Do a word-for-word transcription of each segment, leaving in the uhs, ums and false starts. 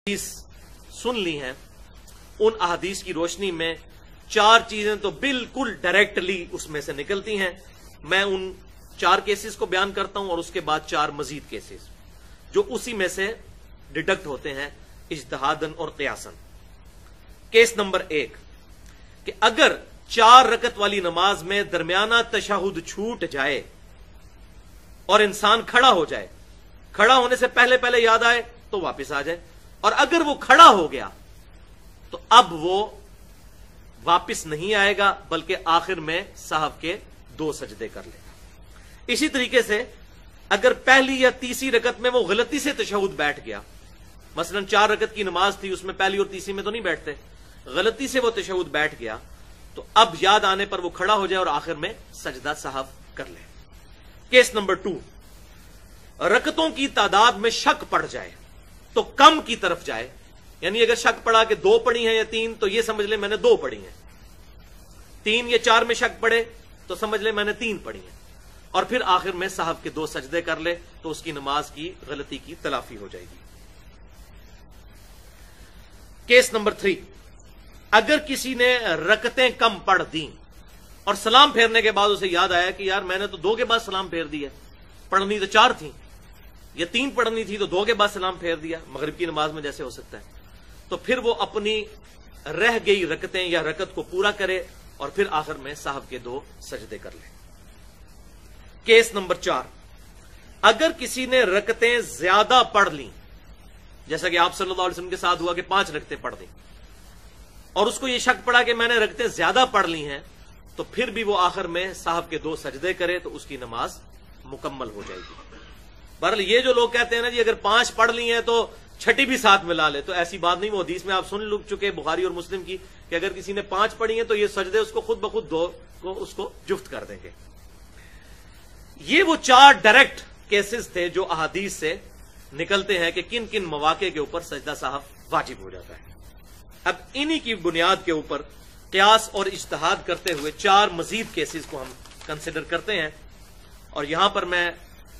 حدیث سن لی ہیں، ان احادیث کی روشنی میں چار چیزیں تو بالکل ڈائریکٹلی اس میں سے نکلتی ہیں. میں ان چار کیسز کو بیان کرتا ہوں اور اس کے بعد چار مزید کیسز جو اسی میں سے ڈیڈکٹ ہوتے ہیں اجتہادن اور قیاسن. کیس نمبر ایک کہ اگر چار رکعت والی نماز میں درمیانہ تشہد چھوٹ جائے اور انسان کھڑا ہو جائے، کھڑا ہونے سے پہلے پہلے یاد آئے تو واپس آ جائے، اور اگر وہ کھڑا ہو گیا تو اب وہ واپس نہیں آئے گا بلکہ آخر میں سہو کے دو سجدے کر لے گا. اسی طریقے سے اگر پہلی یا تیسری رکعت میں وہ غلطی سے تشہد بیٹھ گیا، مثلا چار رکعت کی نماز تھی، اس میں پہلی اور تیسری میں تو نہیں بیٹھتے، غلطی سے وہ تشہد بیٹھ گیا تو اب یاد آنے پر وہ کھڑا ہو جائے اور آخر میں سجدہ سہو کر لے. کیس نمبر ٹو، رکعتوں کی تعداد میں شک پڑ جائے تو کم کی طرف جائے، یعنی اگر شک پڑا کہ دو پڑی ہیں یا تین تو یہ سمجھ لے میں نے دو پڑی ہیں، تین یا چار میں شک پڑے تو سمجھ لے میں نے تین پڑی ہیں، اور پھر آخر میں سہو کے دو سجدے کر لے تو اس کی نماز کی غلطی کی تلافی ہو جائے گی. کیس نمبر تھری، اگر کسی نے رکعتیں کم پڑھ دیں اور سلام پھیرنے کے بعد اسے یاد آیا کہ یار میں نے تو دو کے بعد سلام پھیر دیا، پڑھنی تو چار تھیں یا تین پڑھنی تھی تو دو کے بعد سلام پھیر دیا، مغرب کی نماز میں جیسے ہو سکتا ہے، تو پھر وہ اپنی رہ گئی رکعتیں یا رکعت کو پورا کرے اور پھر آخر میں سہو کے دو سجدے کر لے. کیس نمبر چار، اگر کسی نے رکعتیں زیادہ پڑھ لیں، جیسا کہ آپ صلی اللہ علیہ وسلم کے ساتھ ہوا کہ پانچ رکعتیں پڑھ دیں، اور اس کو یہ شک پڑا کہ میں نے رکعتیں زیادہ پڑھ لی ہیں، تو پھر بھی وہ آخر میں سہو کے دو سجدے کرے تو اس کی نماز مکمل ہو جائے گی. بہرحال یہ جو لوگ کہتے ہیں نا جی اگر پانچ پڑھ لی ہیں تو چھٹی بھی ساتھ ملا لے، تو ایسی بات نہیں. وہ حدیث میں آپ سن لگ چکے بخاری اور مسلم کی کہ اگر کسی نے پانچ پڑھی ہیں تو یہ سجدے اس کو خود بخود دو کو اس کو جفت کر دیں گے. یہ وہ چار ڈائریکٹ کیسز تھے جو احادیث سے نکلتے ہیں کہ کن کن مواقع کے اوپر سجدہ سہو واجب ہو جاتا ہے. اب انہی کی بنیاد کے اوپر قیاس اور اجتہاد کرتے ہوئے چار مزید کیسز کو ہم کنسیڈر کرتے ہیں، اور یہاں پر میں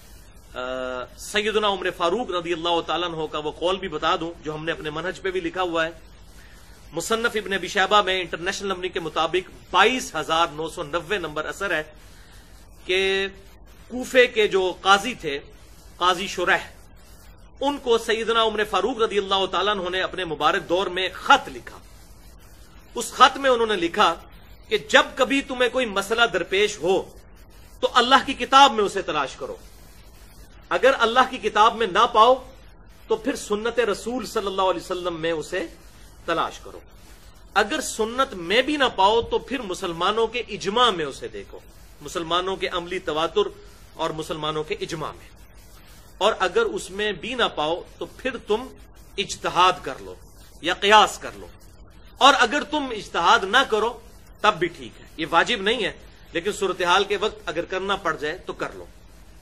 سیدنا عمر فاروق رضی اللہ تعالیٰ عنہ کا وہ قول بھی بتا دوں جو ہم نے اپنے منہج پہ بھی لکھا ہوا ہے. مصنف ابن ابی شیبہ میں انٹرنیشنل نمبر کے مطابق بائیس ہزار نو سو نوے نمبر اثر ہے کہ کوفے کے جو قاضی تھے، قاضی شرح، ان کو سیدنا عمر فاروق رضی اللہ تعالیٰ عنہ نے اپنے مبارک دور میں خط لکھا. اس خط میں انہوں نے لکھا کہ جب کبھی تمہیں کوئی مسئلہ درپیش ہو تو اللہ کی کتاب میں اسے تلاش کرو، اگر اللہ کی کتاب میں نہ پاؤ تو پھر سنت رسول صلی اللہ علیہ وسلم میں اسے تلاش کرو، اگر سنت میں بھی نہ پاؤ تو پھر مسلمانوں کے اجماع میں اسے دیکھو، مسلمانوں کے عملی تواتر اور مسلمانوں کے اجماع میں، اور اگر اس میں بھی نہ پاؤ تو پھر تم اجتہاد کر لو یا قیاس کر لو، اور اگر تم اجتہاد نہ کرو تب بھی ٹھیک ہے، یہ واجب نہیں ہے لیکن صورتحال کے وقت اگر کرنا پڑ جائے تو کر لو.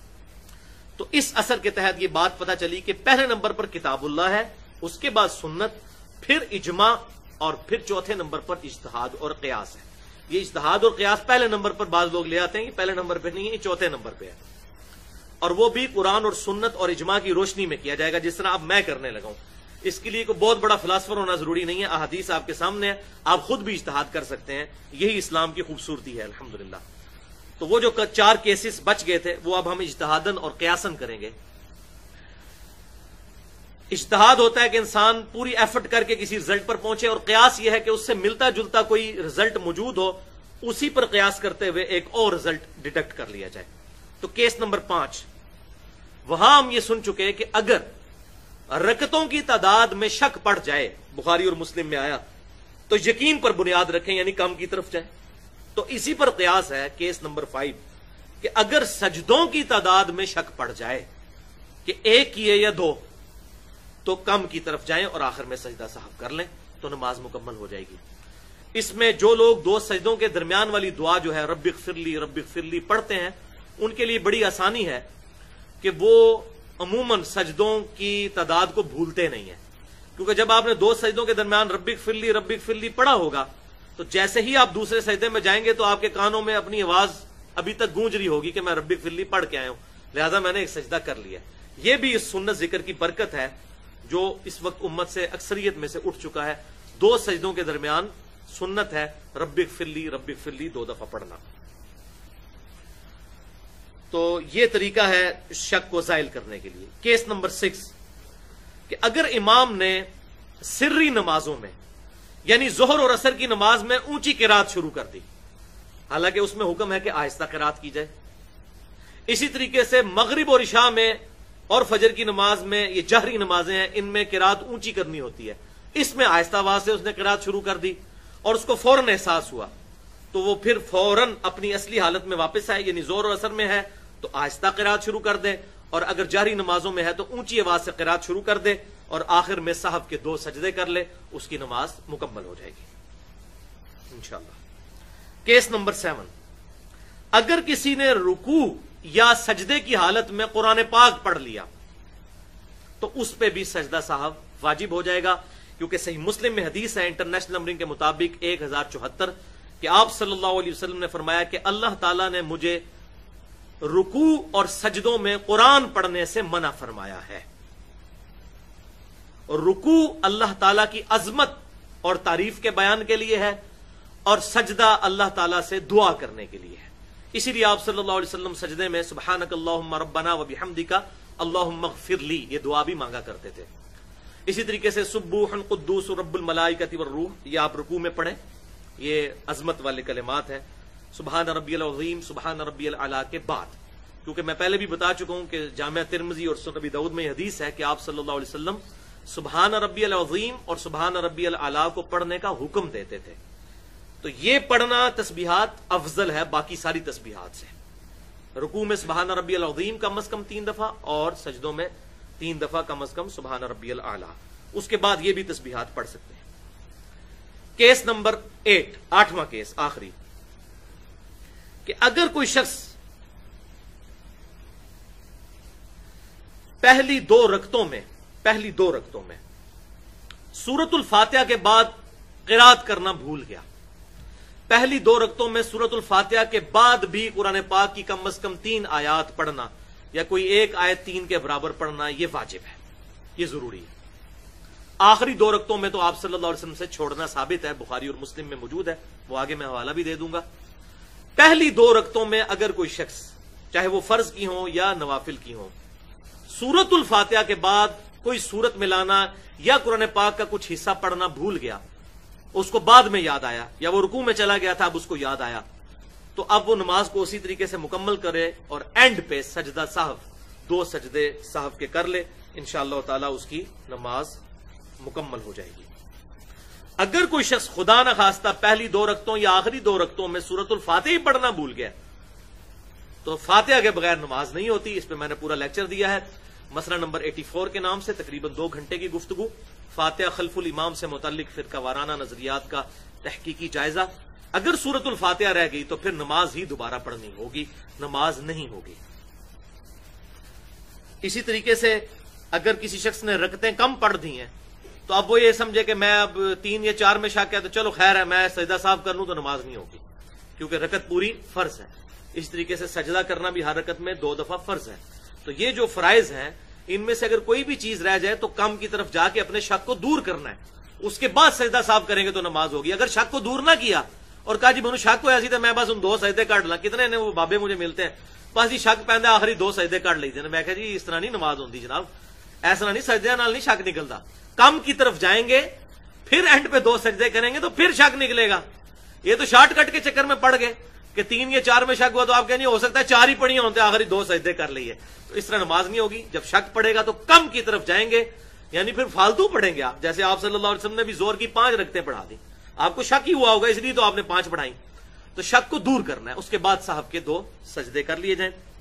تو اس اثر کے تحت یہ بات پتہ چلی کہ پہلے نمبر پر کتاب اللہ ہے، اس کے بعد سنت، پھر اجماع، اور پھر چوتھے نمبر پر اجتہاد اور قیاس ہے. یہ اجتہاد اور قیاس پہلے نمبر پر بعض لوگ لے آتے ہیں، یہ پہلے نمبر پہ نہیں ہے، یہ چوتھے نمبر پہ ہے، اور وہ بھی قرآن اور سنت اور اجماع کی روشنی میں کیا جائے گا جس طرح اب میں کرنے لگا ہوں. اس کے لیے کوئی بہت بڑا فلاسفر ہونا ضروری نہیں ہے، احادیث آپ کے سامنے ہے، آپ خود بھی اجتہاد کر سکتے ہیں. یہی اسلام کی خوبصورتی ہے الحمدللہ. تو وہ جو چار کیسز بچ گئے تھے وہ اب ہم اجتہادن اور قیاسن کریں گے. اجتہاد ہوتا ہے کہ انسان پوری ایفرٹ کر کے کسی رزلٹ پر پہنچے، اور قیاس یہ ہے کہ اس سے ملتا جلتا کوئی رزلٹ موجود ہو، اسی پر قیاس کرتے ہوئے ایک اور رزلٹ ڈیٹیکٹ کر لیا جائے. تو کیس نمبر پانچ، وہاں ہم یہ سن چکے کہ اگر رکعتوں کی تعداد میں شک پڑ جائے، بخاری اور مسلم میں آیا، تو یقین پر بنیاد رکھیں یعنی کم کی طرف جائیں. تو اسی پر قیاس ہے کیس نمبر فائیو کہ اگر سجدوں کی تعداد میں شک پڑ جائے کہ ایک کیے یا دو تو کم کی طرف جائیں اور آخر میں سجدہ سہو کر لیں تو نماز مکمل ہو جائے گی. اس میں جو لوگ دو سجدوں کے درمیان والی دعا جو ہے رب اغفر لی رب اغفر لی پڑھتے ہیں، ان کے لیے بڑی آسانی ہے کہ وہ عموماً سجدوں کی تعداد کو بھولتے نہیں ہیں، کیونکہ جب آپ نے دو سجدوں کے درمیان رب اغفر لی رب اغفر لی پڑھا ہوگا تو جیسے ہی آپ دوسرے سجدے میں جائیں گے تو آپ کے کانوں میں اپنی آواز ابھی تک گونج رہی ہوگی کہ میں رب اغفر لی پڑھ کے آیا ہوں، لہذا میں نے ایک سجدہ کر لیا. یہ بھی اس سنت ذکر کی برکت ہے جو اس وقت امت سے اکثریت میں سے اٹھ چکا ہے. دو سجدوں کے درمیان سنت ہے رب اغفر لی رب اغفر لی دو دفعہ پڑھنا. تو یہ طریقہ ہے شک کو زائل کرنے کے لیے. کیس نمبر سکس کہ اگر امام نے سری نمازوں میں یعنی ظہر اور عصر کی نماز میں اونچی قرات شروع کر دی، حالانکہ اس میں حکم ہے کہ آہستہ قرات کی جائے. اسی طریقے سے مغرب اور عشاء میں اور فجر کی نماز میں، یہ جہری نمازیں ہیں، ان میں قرات اونچی کرنی ہوتی ہے، اس میں آہستہ آواز سے اس نے قرات شروع کر دی اور اس کو فوراً احساس ہوا تو وہ پھر فوراً اپنی اصلی حالت میں واپس آئے، یعنی ظہر اور عصر میں ہے تو آہستہ قرات شروع کر دے، اور اگر جہری نمازوں میں ہے تو اونچی آواز سے قرات شروع کر دے اور آخر میں صحف کے دو سجدے کر لے، اس کی نماز مکمل ہو جائے گی انشاءاللہ. کیس نمبر سیون، اگر کسی نے رکوع یا سجدے کی حالت میں قرآن پاک پڑھ لیا تو اس پہ بھی سجدہ صاحب واجب ہو جائے گا، کیونکہ صحیح مسلم میں حدیث ہے انٹرنیشنل نمبرنگ کے مطابق ایک ہزار چوہتر کہ آپ صلی اللہ علیہ وسلم نے فرمایا کہ اللہ تعالیٰ نے مجھے رکوع اور سجدوں میں قرآن پڑھنے سے منع فرمایا ہے. اور رکوع اللہ تعالیٰ کی عظمت اور تعریف کے بیان کے لیے ہے، اور سجدہ اللہ تعالیٰ سے دعا کرنے کے لیے ہے. اسی لیے آپ صلی اللہ علیہ وسلم سجدے میں سبحانک اللہم ربنا و بحمدک اللہم اغفر لی یہ دعا بھی مانگا کرتے تھے. اسی طریقے سے سبوح قدوس رب الملائکۃ والروح یہ آپ رکوع میں پڑھیں، یہ عظمت والے کلمات ہیں. سبحان ربی العظیم سبحان ربی الاعلیٰ کے بعد، کیونکہ میں پہلے بھی بتا چکا ہوں کہ جامعہ ترمذی اور سنن ابی داؤد میں یہ حدیث ہے کہ آپ صلی اللہ علیہ وسلم سبحان ربی العظیم اور سبحان ربی الاعلیٰ کو پڑھنے کا حکم دیتے تھے. تو یہ پڑھنا تسبیحات افضل ہے باقی ساری تسبیحات سے. رکوع میں سبحان ربی العظیم کم از کم تین دفعہ اور سجدوں میں تین دفعہ کم از کم سبحان ربی الاعلیٰ. اس کے بعد یہ بھی تسبیحات پڑھ سکتے ہیں. کیس نمبر ایٹ، آٹھواں کیس آخری، کہ اگر کوئی شخص پہلی دو رکعتوں میں پہلی دو رکعتوں میں سورۃ الفاتحہ کے بعد قرات کرنا بھول گیا، پہلی دو رکعتوں میں سورۃ الفاتحہ کے بعد بھی قرآن پاک کی کم از کم تین آیات پڑھنا یا کوئی ایک آیت تین کے برابر پڑھنا یہ واجب ہے، یہ ضروری ہے. آخری دو رکعتوں میں تو آپ صلی اللہ علیہ وسلم سے چھوڑنا ثابت ہے، بخاری اور مسلم میں موجود ہے، وہ آگے میں حوالہ بھی دے دوں گا. پہلی دو رکعتوں میں اگر کوئی شخص چاہے وہ فرض کی ہوں یا نوافل کی ہوں سورۃ الفاتحہ کے بعد کوئی سورت ملانا یا قرآن پاک کا کچھ حصہ پڑھنا بھول گیا، اس کو بعد میں یاد آیا یا وہ رکوع میں چلا گیا تھا اب اس کو یاد آیا، تو اب وہ نماز کو اسی طریقے سے مکمل کرے اور اینڈ پہ سجدہ سہو دو سجدے سہو کے کر لے، انشاءاللہ تعالی اس کی نماز مکمل ہو جائے گی. اگر کوئی شخص خدا نہ خواستہ پہلی دو رکعتوں یا آخری دو رکعتوں میں سورۃ الفاتحہ ہی پڑھنا بھول گیا تو فاتحہ کے بغیر نماز نہیں ہوتی. اس پہ میں نے پورا لیکچر دیا ہے، مسئلہ نمبر چوراسی کے نام سے، تقریباً دو گھنٹے کی گفتگو. فاتحہ خلف الامام سے متعلق فرقہ وارانہ نظریات کا تحقیقی جائزہ. اگر سورۃ الفاتحہ رہ گئی تو پھر نماز ہی دوبارہ پڑھنی ہوگی، نماز نہیں ہوگی. اسی طریقے سے اگر کسی شخص نے رکعتیں کم پڑھ دی ہیں تو اب وہ یہ سمجھے کہ میں اب تین یا چار میں شک ہے تو چلو خیر ہے میں سجدہ صاحب کر لوں تو نماز نہیں ہوگی، کیونکہ رکعت پوری فرض ہے. اس طریقے سے سجدہ کرنا بھی ہر رکعت میں دو دفعہ فرض ہے. تو یہ جو فرائض ہیں ان میں سے اگر کوئی بھی چیز رہ جائے تو کم کی طرف جا کے اپنے شک کو دور کرنا ہے، اس کے بعد سجدہ صاحب کریں گے تو نماز ہوگی. اگر شک کو دور نہ کیا اور کہا جی میں شک کو ایسی تھا میں بس ان دو سجدے کاٹ لا، کتنے نے وہ بابے مجھے ملتے ہیں بس جی شک پہنتا آخری دو سجدے کاٹ لیتے ہیں، میں کہا جی اس طرح نہیں نماز ہوتی جناب، ایسا نہیں، سجدے نال نہیں شک نکلتا. کم کی طرف جائیں گے پھر اینڈ پہ دو سجدے کریں گے تو پھر شک نکلے گا. یہ تو شارٹ کٹ کے چکر میں پڑ گئے کہ تین یا چار میں شک ہوا تو آپ کہیں ہو سکتا ہے چار ہی پڑھی ہوتے آخری دو سجدے کر لیے، تو اس طرح نماز نہیں ہوگی. جب شک پڑے گا تو کم کی طرف جائیں گے، یعنی پھر فالتو پڑھیں گے آپ. جیسے آپ صلی اللہ علیہ وسلم نے بھی زور کی پانچ رکعتیں پڑھا دی، آپ کو شک ہی ہوا ہوگا اس لیے تو آپ نے پانچ پڑھائی. تو شک کو دور کرنا ہے، اس کے بعد صاحب کے دو سجدے کر لیے جائیں.